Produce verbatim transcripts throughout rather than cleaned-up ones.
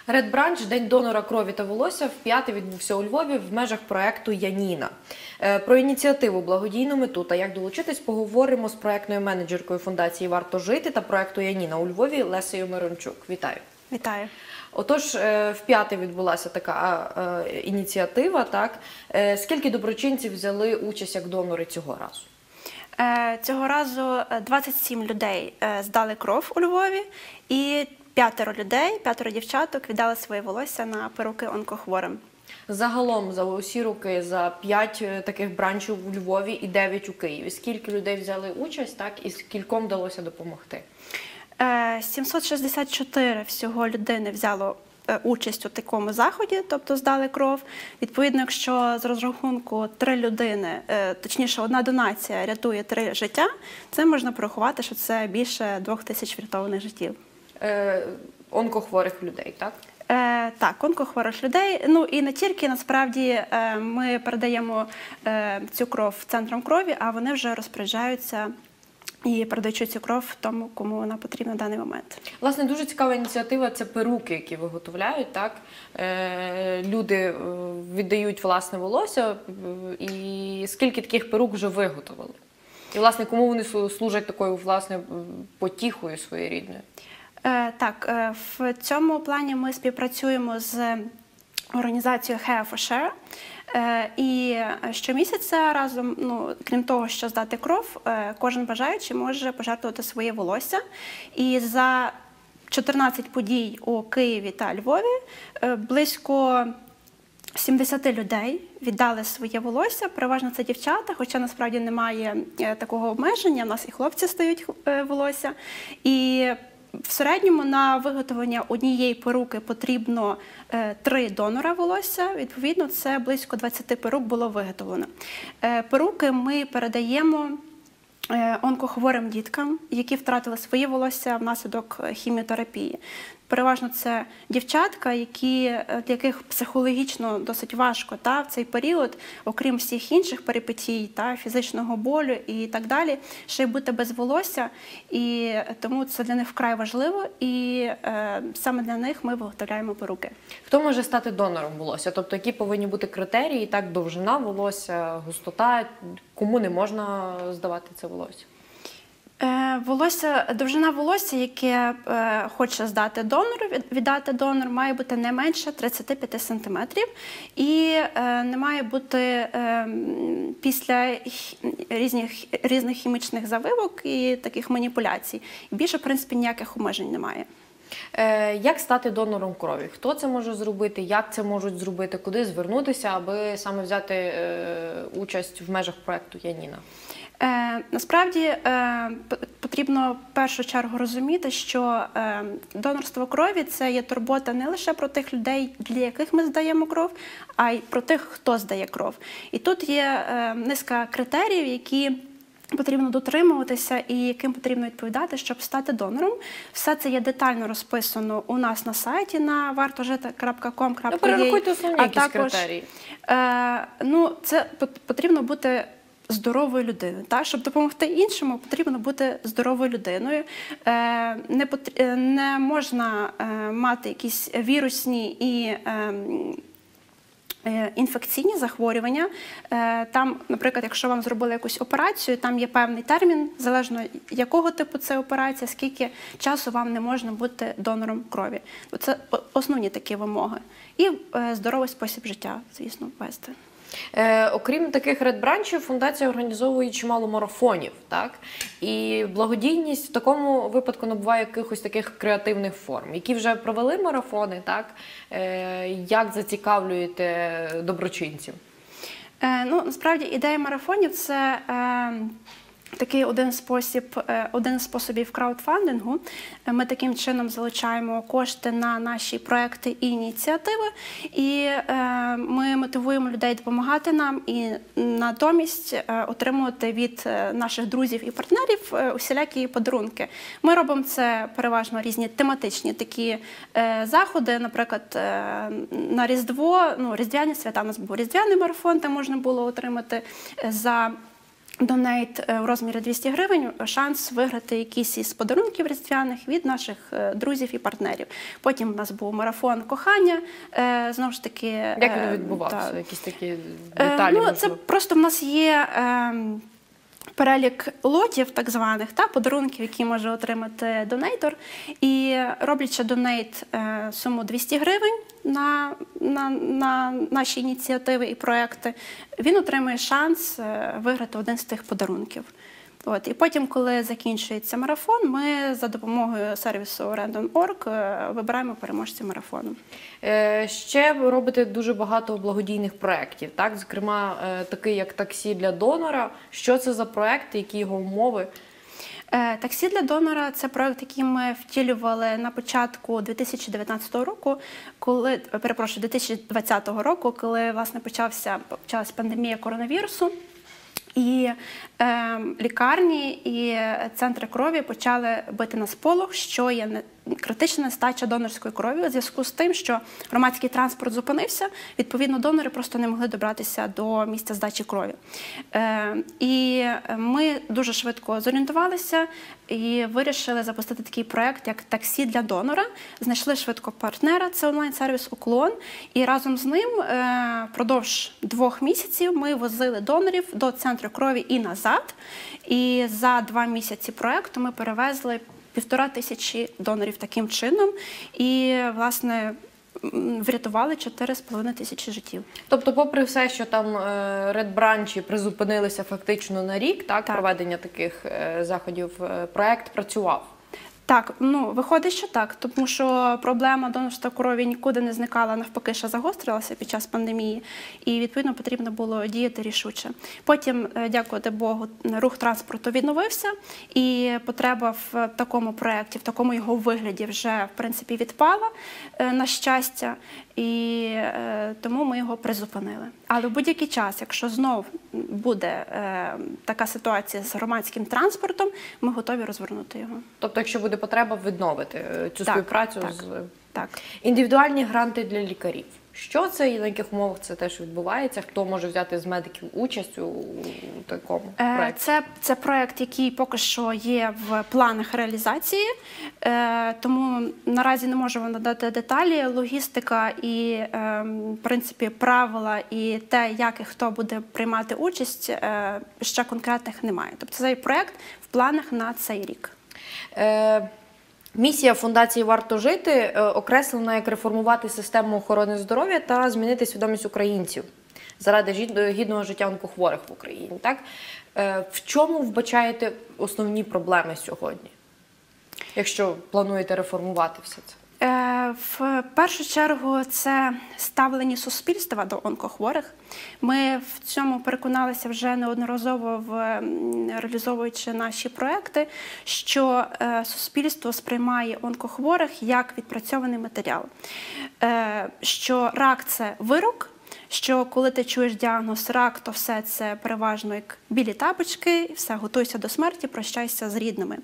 Ред Бранч «День донора крові та волосся» вп'яте відбувся у Львові в межах проекту «Яніна». Про ініціативу, благодійну мету та як долучитись поговоримо з проектною менеджеркою фундації «Варто жити» та проекту «Яніна» у Львові Лесею Мирончук. Вітаю. Вітаю. Отож, вп'яте відбулася така ініціатива, так? Скільки доброчинців взяли участь як донори цього разу? Цього разу двадцять сім людей здали кров у Львові і п'ятеро людей, п'ятеро дівчаток віддали своє волосся на перуки онкохворим. Загалом за усі роки, за п'ять таких бранчів у Львові і дев'ять у Києві. Скільки людей взяли участь, так, і скільком вдалося допомогти? сімсот шістдесят чотири всього людини взяло участь у такому заході, тобто здали кров. Відповідно, якщо з розрахунку три людини, точніше одна донація рятує три життя, це можна порахувати, що це більше двох тисяч врятованих життів. Е, онкохворих людей, так? Е, так, онкохворих людей. Ну і не тільки, насправді, е, ми передаємо е, цю кров центрам крові, а вони вже розпоряджаються і передаючи цю кров тому, кому вона потрібна в даний момент. Власне, дуже цікава ініціатива – це перуки, які виготовляють, так? Е, люди віддають власне волосся, і скільки таких перук вже виготовили? І, власне, кому вони служать такою, власне, потіхою своєрідною? Е, так, е, в цьому плані ми співпрацюємо з організацією Hair for Share. Е, і щомісяця разом, ну, крім того, що здати кров, е, кожен бажаючий може пожертвувати своє волосся. І за чотирнадцять подій у Києві та Львові е, близько сімдесят людей віддали своє волосся, переважно це дівчата, хоча насправді немає е, такого обмеження, в нас і хлопці стають е, волосся. І в середньому на виготовлення однієї перуки потрібно е, три донора волосся, відповідно це близько двадцяти перук було виготовлено. Е, перуки ми передаємо е, онкохворим діткам, які втратили своє волосся внаслідок хіміотерапії. Переважно це дівчатка, які, для яких психологічно досить важко та, в цей період, окрім всіх інших перипетій, та, фізичного болю і так далі, ще й бути без волосся. І тому це для них вкрай важливо, і е, саме для них ми виготовляємо перуки. Хто може стати донором волосся? Тобто, які повинні бути критерії, так, довжина волосся, густота, кому не можна здавати це волосся? Волосся, довжина волосся, яке е, хоче здати донору, віддати донор, має бути не менше тридцяти п'яти сантиметрів і е, не має бути е, після різних, різних хімічних завивок і таких маніпуляцій. І більше, в принципі, ніяких обмежень немає. Е, як стати донором крові? Хто це може зробити? Як це можуть зробити? Куди звернутися, аби саме взяти е, участь в межах проекту «Яніна»? Е, насправді е, потрібно в першу чергу розуміти, що е, донорство крові – це є турбота не лише про тих людей, для яких ми здаємо кров, а й про тих, хто здає кров. І тут є е, низка критеріїв, які потрібно дотримуватися і яким потрібно відповідати, щоб стати донором. Все це є детально розписано у нас на сайті на варто жити крапка ком крапка ю а. Перерахуйте основні якісь також, критерії. Е, ну, це потрібно бути здоровою людиною. Так? Щоб допомогти іншому, потрібно бути здоровою людиною. Е, не, потр... не можна е, мати якісь вірусні і е, інфекційні захворювання. Там, наприклад, якщо вам зробили якусь операцію, там є певний термін, залежно якого типу це операція, скільки часу вам не можна бути донором крові. Це основні такі вимоги. І здоровий спосіб життя, звісно, вести. Е, окрім таких редбранчів, фундація організовує чимало марафонів, так? І благодійність в такому випадку набуває якихось таких креативних форм, які вже провели марафони, так? Е, як зацікавлюєте доброчинців? Е, ну, насправді, ідея марафонів – це е, такий один спосіб, один з способів краудфандингу. Ми таким чином залучаємо кошти на наші проекти і ініціативи, і ми мотивуємо людей допомагати нам і натомість отримувати від наших друзів і партнерів усілякі подарунки. Ми робимо це переважно різні тематичні такі заходи, наприклад, на Різдво, ну, різдвяні свята, у нас був різдвяний марафон, там можна було отримати за донейт у розмірі двісті гривень, шанс виграти якісь із подарунків різдвяних від наших друзів і партнерів. Потім у нас був марафон кохання, знову ж таки. Як він відбувався? Та, якісь такі деталі? Ну, можливо? це просто в нас є перелік лотів, так званих, та, подарунків, які може отримати донейтор. І роблячи донейт суму двісті гривень на, на, на наші ініціативи і проекти, він отримує шанс виграти один з тих подарунків. От. І потім, коли закінчується марафон, ми за допомогою сервісу Random точка орг вибираємо переможців марафону. Е, ще ви робите дуже багато благодійних проєктів, так? Зокрема, е, такий як «Таксі для донора». Що це за проєкт, які його умови? Е, «Таксі для донора» – це проєкт, який ми втілювали на початку дві тисячі дев'ятнадцятого року, коли, перепрошую, дві тисячі двадцятого року, коли, власне, почався, почалась пандемія коронавірусу. І е, лікарні і центри крові почали бити на сполох, що є не, критична нестача донорської крові у зв'язку з тим, що громадський транспорт зупинився, відповідно, донори просто не могли добратися до місця здачі крові. Е, і ми дуже швидко зорієнтувалися і вирішили запустити такий проєкт, як «Таксі для донора». Знайшли швидко партнера, це онлайн-сервіс «Уклон», і разом з ним е, впродовж двох місяців ми возили донорів до центру крові і назад. І за два місяці проєкту ми перевезли півтора тисячі донорів таким чином і, власне, врятували чотири з половиною тисячі життів. Тобто, попри все, що там редбранчі призупинилися фактично на рік, так, так. проведення таких е, заходів, е, проєкт працював? Так, ну, виходить, що так, тому що проблема донорства крові нікуди не зникала, навпаки, ще загострилася під час пандемії, і, відповідно, потрібно було діяти рішуче. Потім, дякувати Богу, рух транспорту відновився, і потреба в такому проєкті, в такому його вигляді вже, в принципі, відпала, на щастя, і е, тому ми його призупинили. Але в будь-який час, якщо знов буде е, така ситуація з громадським транспортом, ми готові розвернути його. Тобто, якщо буде потреба, відновити цю так, співпрацю так, з так. Індивідуальні гранти для лікарів. Що це і на яких умовах це теж відбувається? Хто може взяти з медиків участь у такому проєкті? Це, це проєкт, який поки що є в планах реалізації, тому наразі не можу вам надати деталі. Логістика і, в принципі, правила і те, як і хто буде приймати участь, ще конкретних немає. Тобто цей проєкт в планах на цей рік. Е Місія фундації «Варто жити» окреслена як реформувати систему охорони здоров'я та змінити свідомість українців заради гідного життя онкохворих в Україні. Так? В чому вбачаєте основні проблеми сьогодні, якщо плануєте реформувати все це? В першу чергу це ставлення суспільства до онкохворих. Ми в цьому переконалися вже неодноразово, в, реалізовуючи наші проекти, що суспільство сприймає онкохворих як відпрацьований матеріал, що рак – це вирок, що коли ти чуєш діагноз рак, то все це переважно як білі тапочки, все, готуйся до смерті, прощайся з рідними.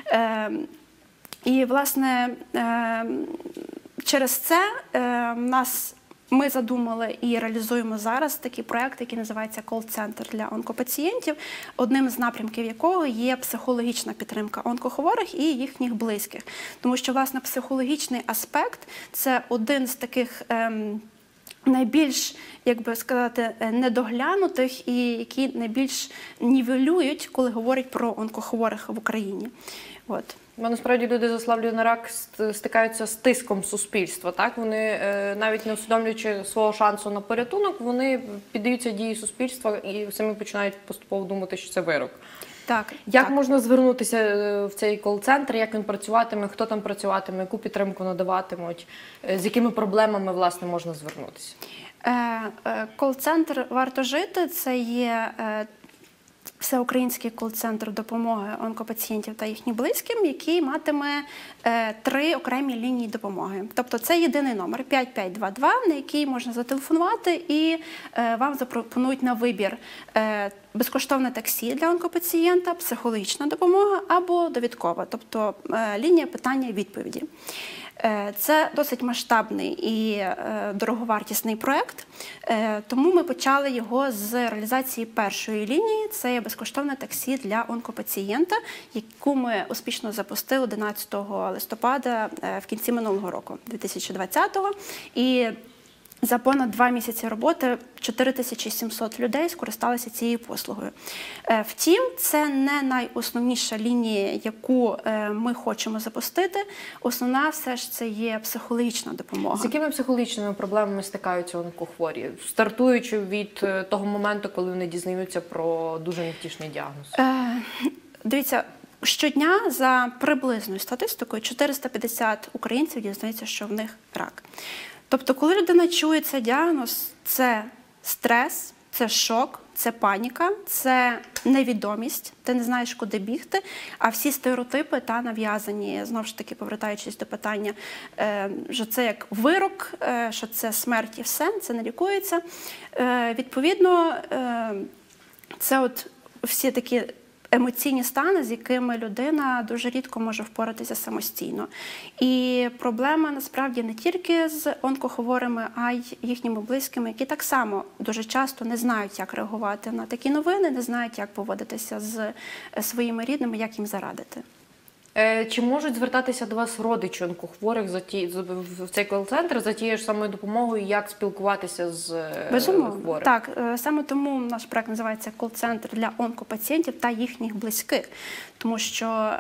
І, власне, через це нас, ми задумали і реалізуємо зараз такий проєкт, який називається «Кол-центр для онкопацієнтів», одним з напрямків якого є психологічна підтримка онкохворих і їхніх близьких. Тому що, власне, психологічний аспект – це один з таких ем, найбільш, як би сказати, недоглянутих і які найбільш нівелюють, коли говорять про онкохворих в Україні. От. Бо насправді люди з ослаблюванням на рак стикаються з тиском суспільства. Так? Вони, навіть не усвідомлюючи свого шансу на порятунок, вони піддаються дії суспільства і самі починають поступово думати, що це вирок. Так, як так. можна звернутися в цей кол-центр, як він працюватиме, хто там працюватиме, яку підтримку надаватимуть, з якими проблемами, власне, можна звернутися? Кол-центр «Варто жити» – це є всеукраїнський кол-центр допомоги онкопацієнтів та їхнім близьким, який матиме е, три окремі лінії допомоги. Тобто це єдиний номер п'ять п'ять два два, на який можна зателефонувати і е, вам запропонують на вибір е, безкоштовне таксі для онкопацієнта, психологічна допомога або довідкова, тобто е, лінія питання-відповіді. Е, Це досить масштабний і е, дороговартісний проєкт, е, тому ми почали його з реалізації першої лінії. Це є безкоштовне таксі для онкопацієнта, яку ми успішно запустили одинадцятого листопада е, в кінці минулого року, дві тисячі двадцятого. І за понад два місяці роботи чотири тисячі сімсот людей скористалися цією послугою. Е, Втім, це не найосновніша лінія, яку е, ми хочемо запустити. Основна все ж це є психологічна допомога. З якими психологічними проблемами стикаються онкохворі, стартуючи від е, того моменту, коли вони дізнаються про дуже невтішний діагноз? Е, Дивіться, щодня за приблизною статистикою чотириста п'ятдесят українців дізнаються, що в них рак. Тобто, коли людина чує цей діагноз, це стрес, це шок, це паніка, це невідомість, ти не знаєш, куди бігти, а всі стереотипи та нав'язані, знову ж таки, повертаючись до питання, що це як вирок, що це смерть і все, це не лікується. Відповідно, це от всі такі емоційні стани, з якими людина дуже рідко може впоратися самостійно. І проблема насправді не тільки з онкохворими, а й їхніми близькими, які так само дуже часто не знають, як реагувати на такі новини, не знають, як поводитися з своїми рідними, як їм зарадити. Чи можуть звертатися до вас родичі онкохворих за ті, в цей кол-центр за тією ж самою допомогою, як спілкуватися з Безумовно. хворим? Так, саме тому наш проект називається «Кол-центр для онкопацієнтів та їхніх близьких». Тому що,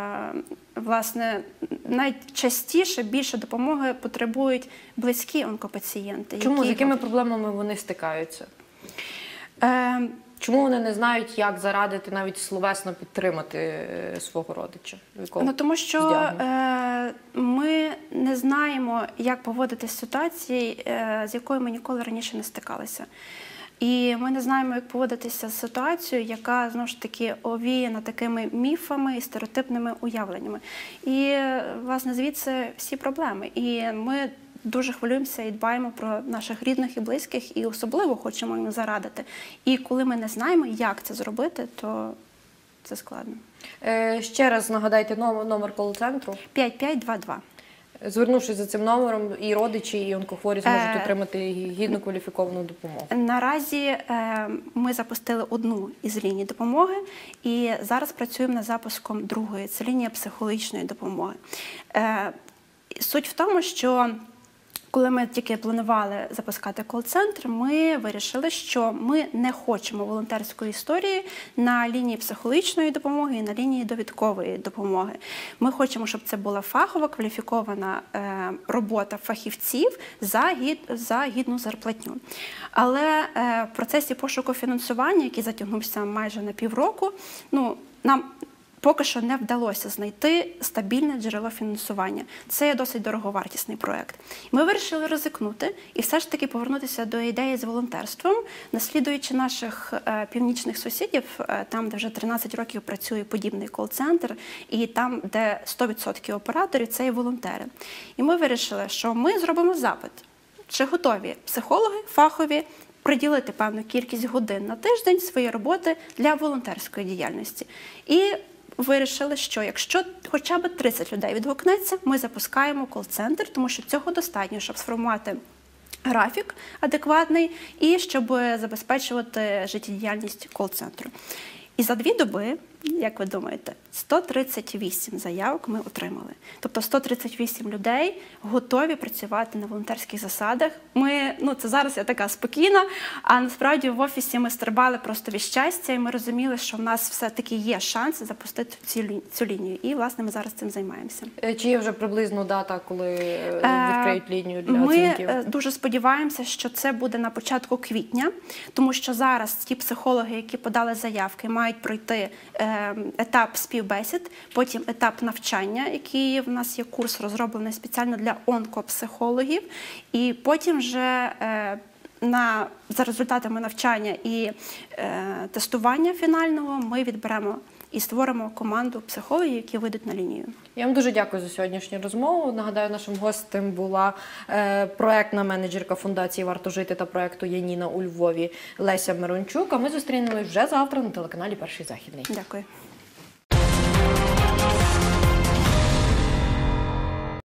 власне, найчастіше більше допомоги потребують близькі онкопацієнти. Чому? Які... З якими проблемами вони стикаються? Е... Чому вони не знають, як зарадити, навіть словесно підтримати свого родича? Ну, тому що е, ми не знаємо, як поводитися в ситуації, е, з якою ми ніколи раніше не стикалися. І ми не знаємо, як поводитися з ситуацією, яка, знову ж таки, овіяна такими міфами і стереотипними уявленнями. І, власне, звідси всі проблеми. І ми дуже хвилюємося і дбаємо про наших рідних і близьких, і особливо хочемо їм зарадити. І коли ми не знаємо, як це зробити, то це складно. Е, ще раз нагадайте номер, номер кол-центру. п'ять п'ять два два. Звернувшись за цим номером, і родичі, і онкохворі зможуть отримати гідну кваліфіковану допомогу. Наразі е, ми запустили одну із ліній допомоги, і зараз працюємо над запуском другої. Це лінія психологічної допомоги. Е, суть в тому, що коли ми тільки планували запускати кол-центр, ми вирішили, що ми не хочемо волонтерської історії на лінії психологічної допомоги і на лінії довідкової допомоги. Ми хочемо, щоб це була фахова, кваліфікована е, робота фахівців за, гід, за гідну зарплатню. Але е, в процесі пошуку фінансування, який затягнувся майже на півроку, ну, нам поки що не вдалося знайти стабільне джерело фінансування. Це є досить дороговартісний проєкт. Ми вирішили ризикнути і все ж таки повернутися до ідеї з волонтерством, наслідуючи наших е, північних сусідів, е, там, де вже тринадцять років працює подібний кол-центр, і там, де сто відсотків операторів – це є волонтери. І ми вирішили, що ми зробимо запит. Чи готові психологи, фахові, приділити певну кількість годин на тиждень своєї роботи для волонтерської діяльності. І вирішили, що якщо хоча б тридцять людей відгукнеться, ми запускаємо кол-центр, тому що цього достатньо, щоб сформувати графік адекватний і щоб забезпечувати життєдіяльність кол-центру. І за дві доби, як ви думаєте, сто тридцять вісім заявок ми отримали. Тобто сто тридцять вісім людей готові працювати на волонтерських засадах. Ми, ну це зараз я така спокійна, а насправді в офісі ми стрибали просто від щастя, і ми розуміли, що в нас все-таки є шанс запустити цю, цю лінію. І, власне, ми зараз цим займаємося. Чи є вже приблизно дата, коли відкриють лінію для ми оцінків? Ми дуже сподіваємося, що це буде на початку квітня, тому що зараз ті психологи, які подали заявки, мають пройти етап співбесід, потім етап навчання, який в нас є курс розроблений спеціально для онкопсихологів, і потім вже на, за результатами навчання і е, тестування фінального ми відберемо і створимо команду психологів, які вийдуть на лінію. Я вам дуже дякую за сьогоднішню розмову. Нагадаю, нашим гостем була е, проектна менеджерка фундації «Варто жити» та проекту «Яніна» у Львові Леся Мирончук. А ми зустрінемось вже завтра на телеканалі «Перший західний». Дякую.